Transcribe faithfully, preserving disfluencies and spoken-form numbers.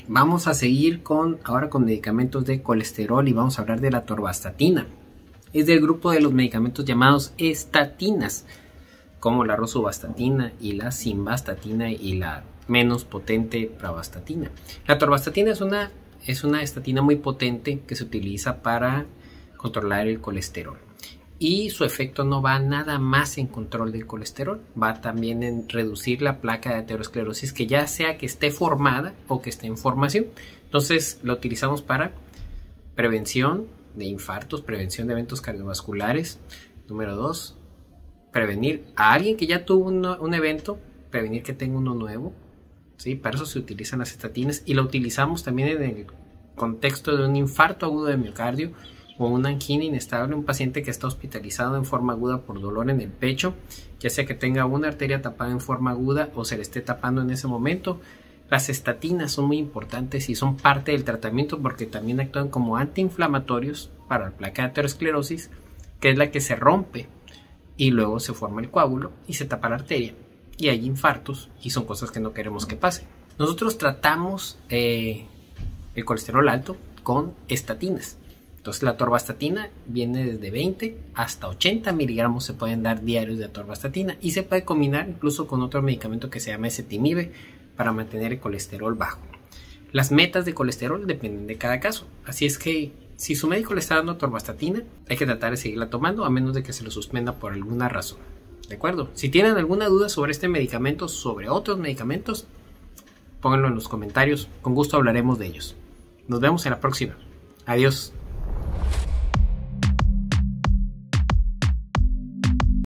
Vamos a seguir con ahora con medicamentos de colesterol y vamos a hablar de la atorvastatina. Es del grupo de los medicamentos llamados estatinas, como la rosuvastatina y la simvastatina y la menos potente pravastatina. La atorvastatina es una, es una estatina muy potente que se utiliza para controlar el colesterol. Y su efecto no va nada más en control del colesterol, va también en reducir la placa de aterosclerosis, que ya sea que esté formada o que esté en formación. Entonces lo utilizamos para prevención de infartos, prevención de eventos cardiovasculares. Número dos, prevenir a alguien que ya tuvo un, un evento, prevenir que tenga uno nuevo. ¿Sí? Para eso se utilizan las estatinas y lo utilizamos también en el contexto de un infarto agudo de miocardio o una angina inestable, un paciente que está hospitalizado en forma aguda por dolor en el pecho, ya sea que tenga una arteria tapada en forma aguda o se le esté tapando en ese momento. Las estatinas son muy importantes y son parte del tratamiento porque también actúan como antiinflamatorios para la placa de aterosclerosis, que es la que se rompe y luego se forma el coágulo y se tapa la arteria y hay infartos y son cosas que no queremos que pasen. Nosotros tratamos eh, el colesterol alto con estatinas. Entonces la atorvastatina viene desde veinte hasta ochenta miligramos se pueden dar diarios de atorvastatina y se puede combinar incluso con otro medicamento que se llama ezetimibe para mantener el colesterol bajo. Las metas de colesterol dependen de cada caso, así es que si su médico le está dando atorvastatina hay que tratar de seguirla tomando a menos de que se lo suspenda por alguna razón. ¿De acuerdo? Si tienen alguna duda sobre este medicamento, sobre otros medicamentos, pónganlo en los comentarios, con gusto hablaremos de ellos. Nos vemos en la próxima. Adiós.